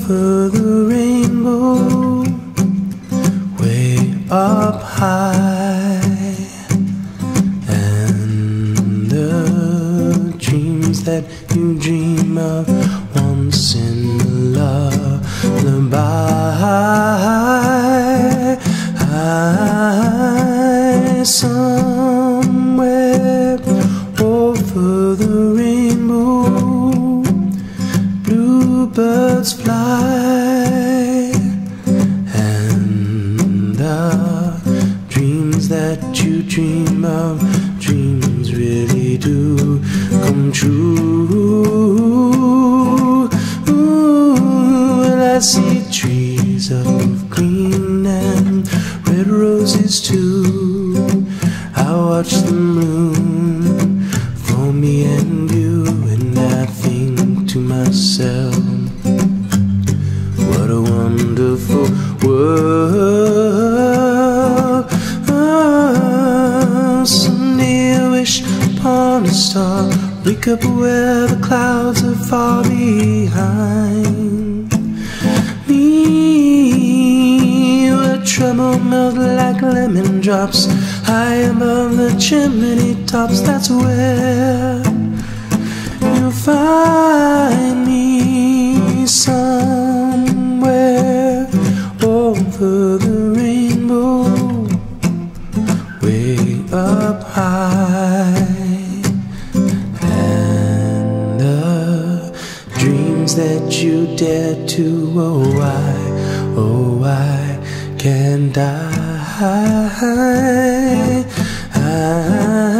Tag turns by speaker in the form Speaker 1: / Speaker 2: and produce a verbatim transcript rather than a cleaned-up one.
Speaker 1: over the rainbow, way up high, and the dreams that you dream of once in a lullaby. I, somewhere over the rainbow, bluebirds fly, and the dreams that you dream of, dreams really do come true. Ooh, well, I see trees of green and red roses too. I watch them bloom for me and you, and I think to myself, what a wonderful world. Oh, someday I wish upon a star, wake up where the clouds are far behind me, where trouble melt like lemon drops high above the chimney tops. That's where you'll find me, somewhere over the rainbow, way up high, and the dreams that you dare to, oh why, oh why can't I? I